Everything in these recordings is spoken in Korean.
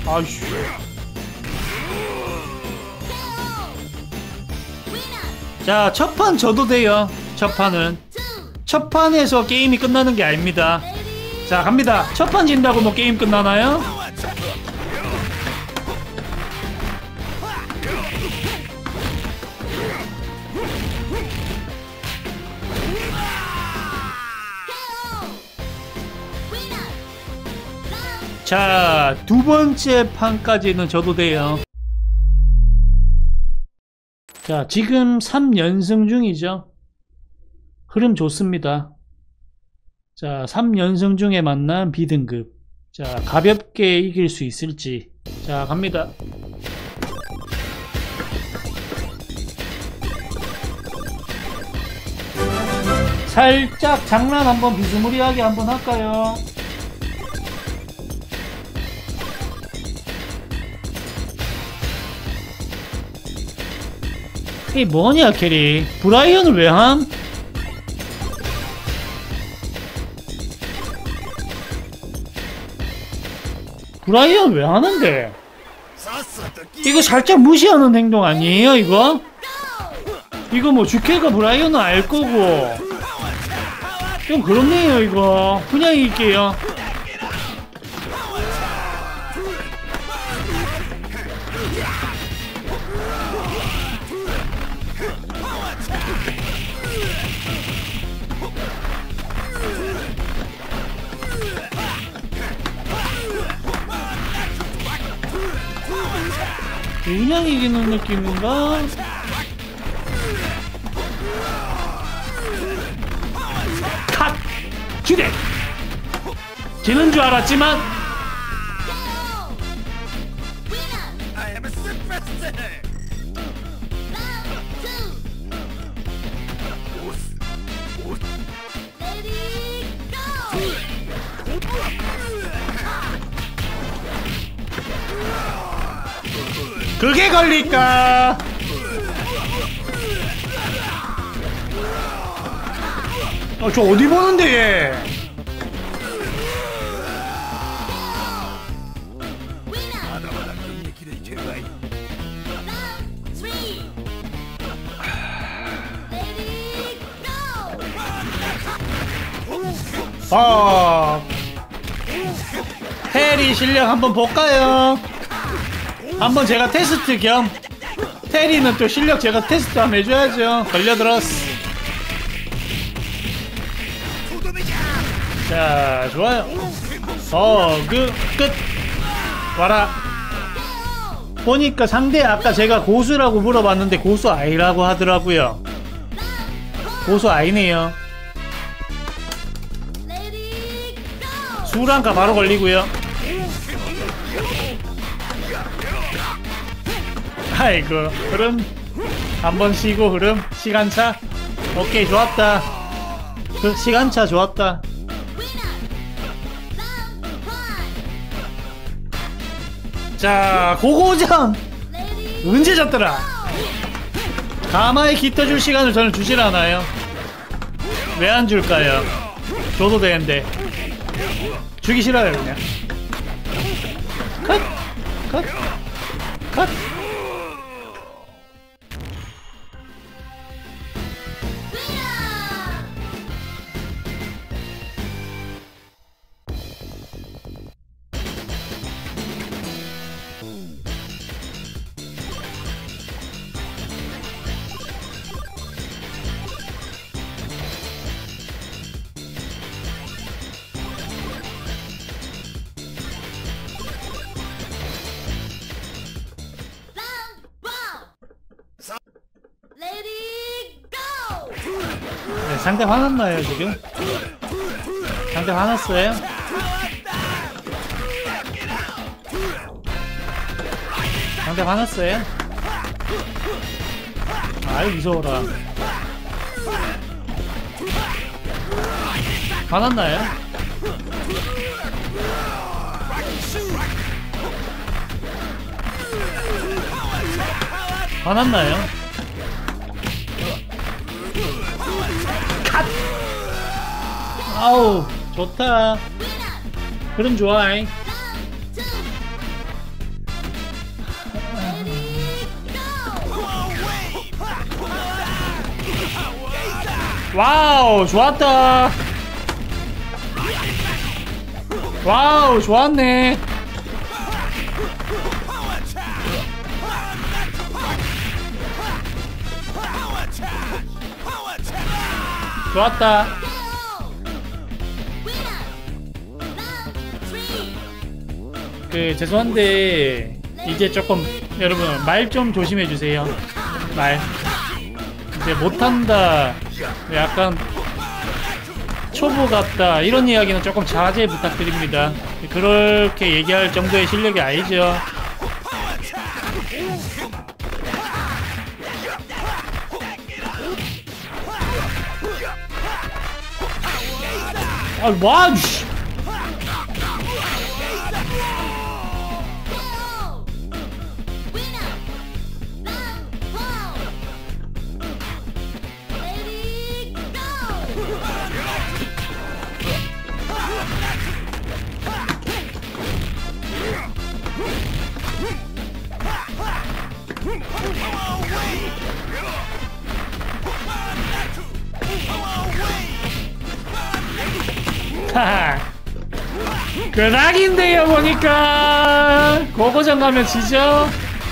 아이씨. 자, 첫판 져도 돼요. 첫 판에서 게임이 끝나는 게 아닙니다. 자, 갑니다. 첫 판 진다고 뭐 게임 끝나나요? 자, 두 번째 판까지는 져도 돼요. 자, 지금 3연승 중이죠. 흐름 좋습니다. 자, 3연승 중에 만난 B등급. 자, 가볍게 이길 수 있을지. 자, 갑니다. 살짝 장난 한번 비스무리하게 한번 할까요? 이게 뭐냐 캐리. 브라이언을 왜 함? 브라이언 왜 하는데? 이거 살짝 무시하는 행동 아니에요 이거? 이거 뭐 주캐가 브라이언은 알 거고 좀 그렇네요 이거. 그냥 이길게요. 그냥 이기는 느낌인가? 컷! 기대! 지는 줄 알았지만 그게 걸릴까? 저 어디 보는데 얘? 테리 실력 한번 볼까요? 한번 제가 테스트 겸. 테리는 또 실력 제가 테스트 한번 해줘야죠. 걸려들었어. 자, 좋아요. 끝. 와라. 보니까 상대 아까 제가 고수라고 물어봤는데 고수 아니라고 하더라고요. 고수 아니네요. 수랑가 바로 걸리고요. 아이고, 흐름 한번 쉬고 흐름 시간차. 오케이, 좋았다. 그 시간차 좋았다. 자, 고고전 언제 졌더라? 가마에 깃터줄 시간을 저는 주질 않아요. 왜 안 줄까요? 줘도 되는데 주기 싫어요. 그냥 컷. 네, 상대 화났나요 지금? 상대 화났어요? 상대 화났어요? 아이 무서워라. 화났나요? 화났나요? 아우 좋다. 흐름 좋아. 와우, 좋았다. 와우, 좋았네. 좋았다. 죄송한데 이제 조금 여러분 말 좀 조심해 주세요. 말 이제 못한다, 약간 초보 같다, 이런 이야기는 조금 자제 부탁드립니다. 그렇게 얘기할 정도의 실력이 아니죠. 아, 와, 씨. 하하, 끄락인데요 보니까. 고고전 가면 지죠.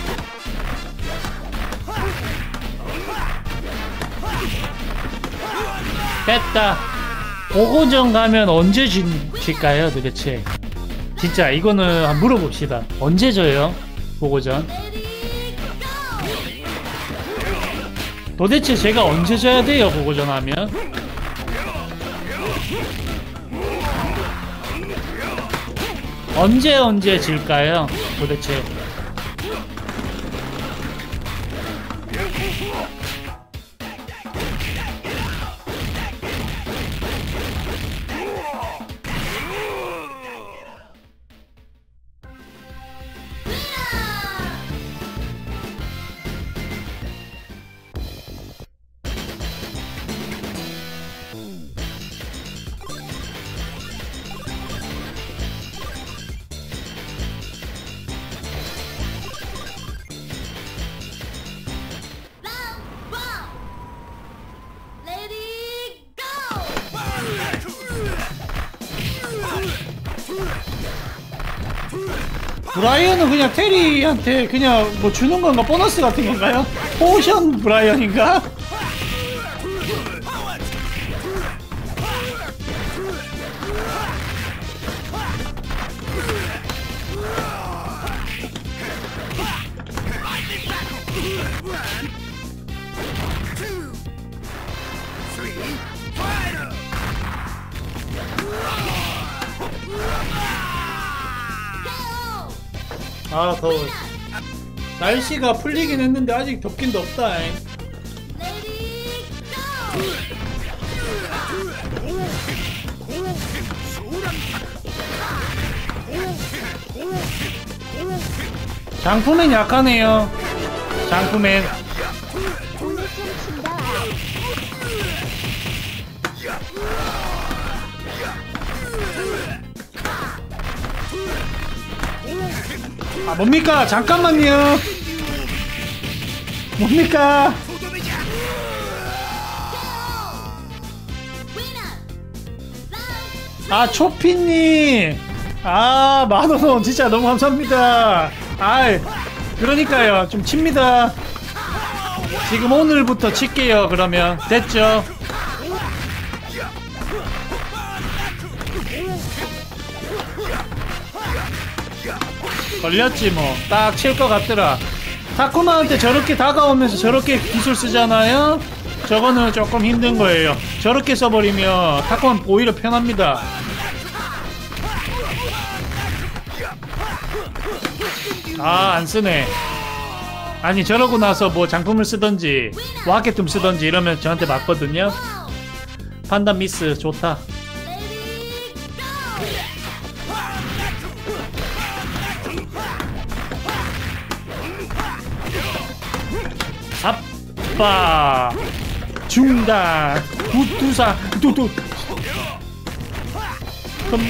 됐다. 고고전 가면 언제 질까요 도대체? 진짜 이거는 한번 물어봅시다. 언제 져요 고고전? 도대체 제가 언제 져야 돼요 고고전 하면? 언제 질까요 도대체? 브라이언은 그냥 테리한테 그냥 뭐 주는 건가? 보너스 같은 건가요? 포션 브라이언인가? 아, 더워. 날씨가 풀리긴 했는데 아직 덥긴 덥다. 장품엔 약하네요. 장품엔. 아, 뭡니까? 잠깐만요. 뭡니까? 아, 초피님. 아, 10,000원 진짜 너무 감사합니다. 아이, 그러니까요. 좀 칩니다. 지금 오늘부터 칠게요. 그러면 됐죠? 걸렸지 뭐. 딱 칠 것 같더라. 타쿠마한테 저렇게 다가오면서 저렇게 기술 쓰잖아요. 저거는 조금 힘든 거예요. 저렇게 써버리면 타쿠마 오히려 편합니다. 아, 안 쓰네. 아니, 저러고 나서 뭐 장품을 쓰던지 와켓툼 쓰던지 이러면 저한테 맞거든요. 판단 미스. 좋다. 아빠 중단 구투사 두두 그럼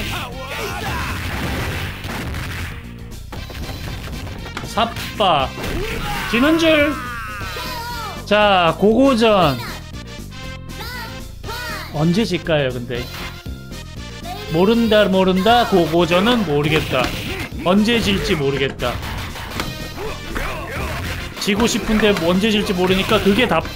삽바 지는 줄. 자, 고고전 언제 질까요 근데? 모른다 고고전은 모르겠다. 언제 질지 모르겠다. 지고 싶은데 언제 질지 모르니까 그게 답.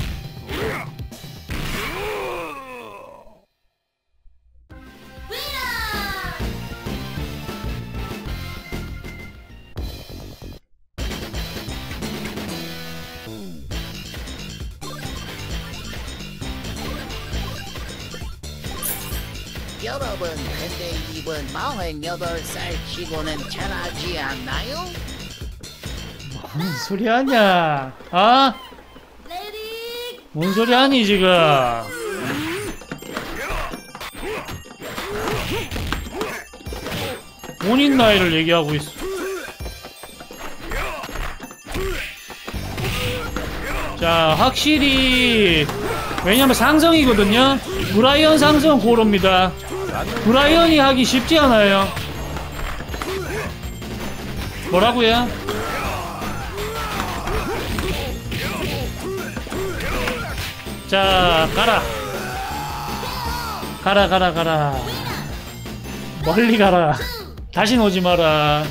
여러분, 근데 이분 48살 치고는 잘하지 않나요? 뭔 소리 하냐? 아? 뭔 소리 하니 지금? 본인 나이를 얘기하고 있어. 자, 확실히 왜냐면 상성이거든요. 브라이언 상성 고릅니다. 브라이언이 하기 쉽지 않아요. 뭐라고요? 자, 가라. 가라. 멀리 가라. 다신 오지 마라.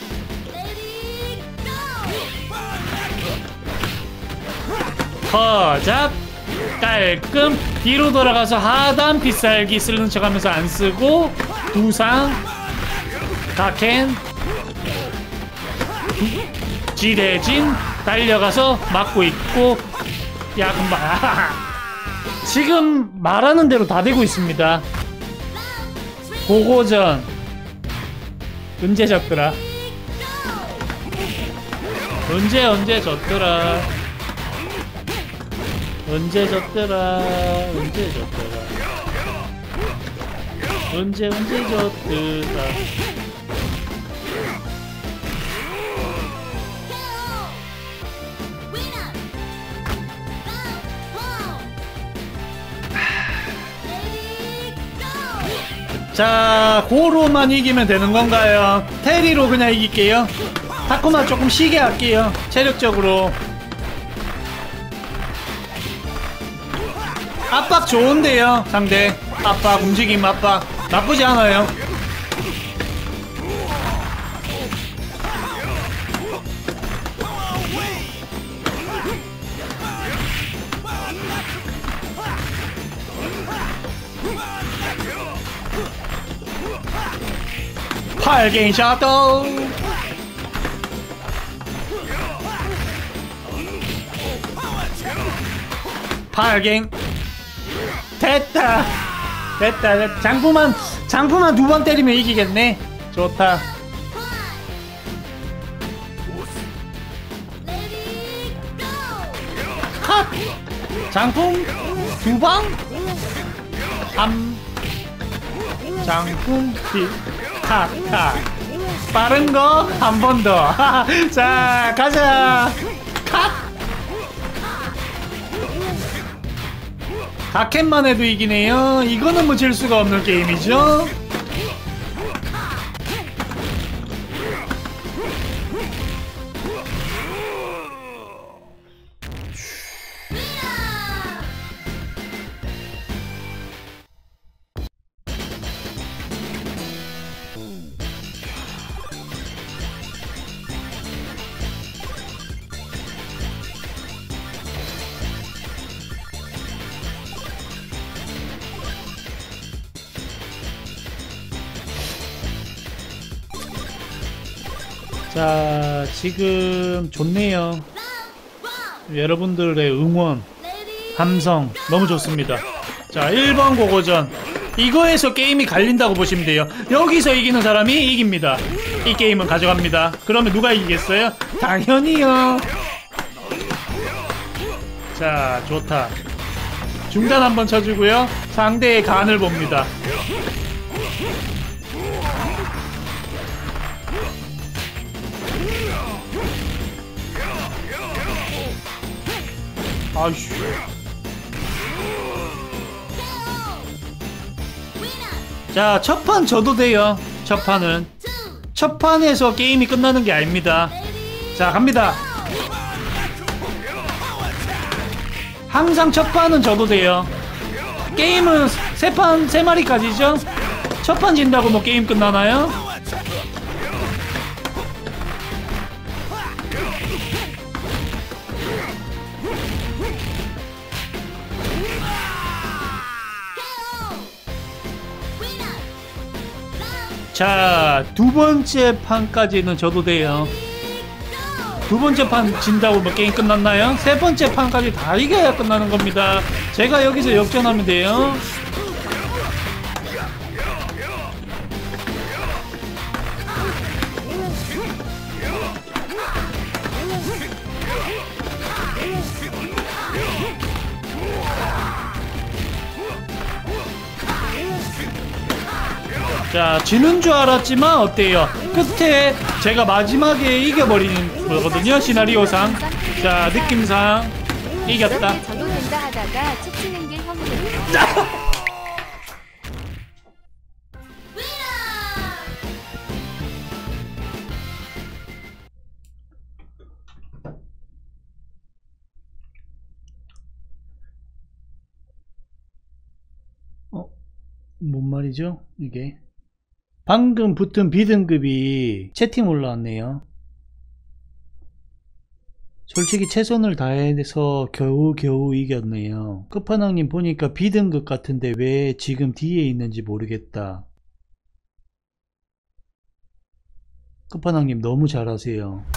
허작 깔끔. 뒤로 돌아가서 하단 필살기 쓰는 척하면서 안 쓰고 두상 다켄 지대진 달려가서 막고 있고. 야, 지금 말하는 대로 다 되고 있습니다. 고고전 언제 졌더라? 언제 졌더라? 언제 졌더라? 자, 고로만 이기면 되는 건가요? 테리로 그냥 이길게요. 타코만 조금 쉬게 할게요. 체력적으로. 압박 좋은데요, 상대. 압박, 움직임 압박. 나쁘지 않아요. 팔개인 샤도우. 팔갱. 됐다. 장풍만 두 번 때리면 이기겠네. 좋다. 컷. 장풍 두 방. 장풍 컷. 빠른 거 한 번 더. 자, 가자. 컷. 다캔만 해도 이기네요. 이거는 뭐 질 수가 없는 게임이죠. 자, 지금 좋네요. 여러분들의 응원, 함성 너무 좋습니다. 자, 1번 고고전. 이거에서 게임이 갈린다고 보시면 돼요. 여기서 이기는 사람이 이깁니다. 이 게임은 가져갑니다. 그러면 누가 이기겠어요? 당연히요. 자, 좋다. 중단 한번 쳐주고요. 상대의 간을 봅니다. 아이씨. 자, 첫판 져도 돼요. 첫판은 첫판에서 게임이 끝나는 게 아닙니다. 자, 갑니다. 항상 첫판은 져도 돼요. 게임은 세 마리까지죠? 첫 판 진다고 뭐 게임 끝나나요? 자, 두 번째 판까지는 져도 돼요. 두 번째 판 진다고 뭐 게임 끝났나요? 세 번째 판까지 다 이겨야 끝나는 겁니다. 제가 여기서 역전하면 돼요. 자, 지는 줄 알았지만 어때요? 끝에 제가 마지막에 이겨버리는 거거든요, 시나리오상. 자, 느낌상 이겼다. 이렇게 저도 된다 하다가 책 치는 게 혐오예요. 뭔 말이죠? 이게 방금 붙은 B등급이 채팅 올라왔네요. 솔직히 최선을 다해서 겨우 이겼네요. 끝판왕님 보니까 B등급 같은데 왜 지금 뒤에 있는지 모르겠다. 끝판왕님 너무 잘하세요.